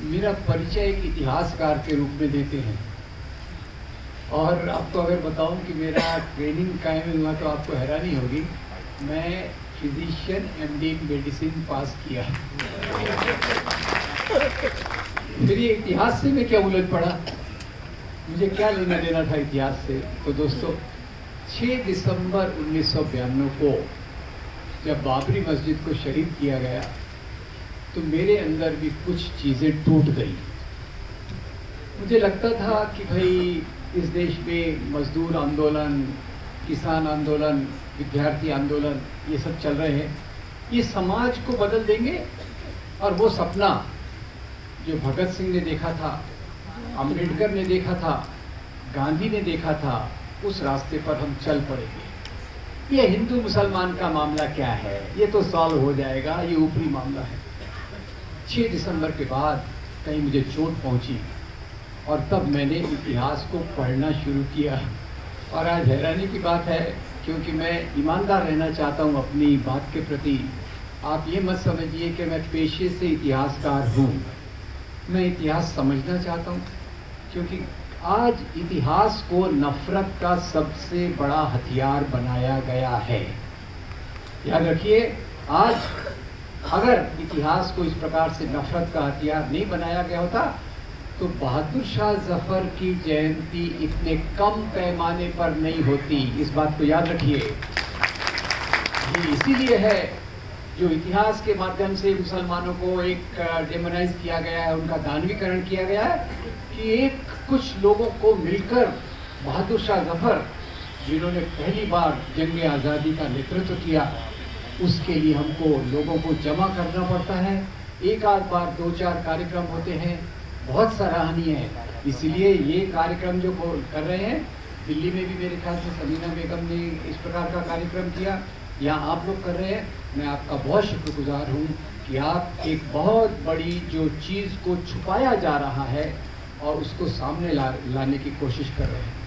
मेरा परिचय एक इतिहासकार के रूप में देते हैं। और आपको अगर बताऊं कि मेरा ट्रेनिंग कायम हुआ तो आपको हैरानी होगी। मैं physician MD in medicine pass किया। फिर ये इतिहास से मैं क्या उलझ पड़ा, मुझे क्या लेना देना था इतिहास से। तो दोस्तों 6 दिसंबर 1992 को जब बाबरी मस्जिद को शहीद किया गया तो मेरे अंदर भी कुछ चीज़ें टूट गई। मुझे लगता था कि भाई इस देश में मजदूर आंदोलन, किसान आंदोलन, विद्यार्थी आंदोलन ये सब चल रहे हैं, ये समाज को बदल देंगे और वो सपना जो भगत सिंह ने देखा था, अम्बेडकर ने देखा था, गांधी ने देखा था, उस रास्ते पर हम चल पड़ेंगे। ये हिंदू मुसलमान का मामला क्या है, ये तो सॉल्व हो जाएगा, ये ऊपरी मामला है। 6 दिसंबर के बाद कहीं मुझे चोट पहुंची और तब मैंने इतिहास को पढ़ना शुरू किया। और आज हैरानी की बात है, क्योंकि मैं ईमानदार रहना चाहता हूँ अपनी बात के प्रति। आप ये मत समझिए कि मैं पेशे से इतिहासकार हूँ, मैं इतिहास समझना चाहता हूँ, क्योंकि आज इतिहास को नफरत का सबसे बड़ा हथियार बनाया गया है। याद रखिए, आज अगर इतिहास को इस प्रकार से नफरत का हथियार नहीं बनाया गया होता तो बहादुर शाह जफर की जयंती इतने कम पैमाने पर नहीं होती। इस बात को याद रखिए। ये इसीलिए है जो इतिहास के माध्यम से मुसलमानों को एक डेमोनाइज किया गया है, उनका दानवीकरण किया गया है, कि एक कुछ लोगों को मिलकर बहादुर शाह जफर जिन्होंने पहली बार जंग आज़ादी का नेतृत्व किया, उसके लिए हमको लोगों को जमा करना पड़ता है। एक आध बार 2-4 कार्यक्रम होते हैं, बहुत सराहनीय है। इसलिए ये कार्यक्रम जो कर रहे हैं, दिल्ली में भी मेरे ख्याल से समीना बेगम ने इस प्रकार का कार्यक्रम किया, यहाँ आप लोग कर रहे हैं। मैं आपका बहुत शुक्रगुजार हूँ कि आप एक बहुत बड़ी जो चीज़ को छुपाया जा रहा है और उसको सामने लाने की कोशिश कर रहे हैं।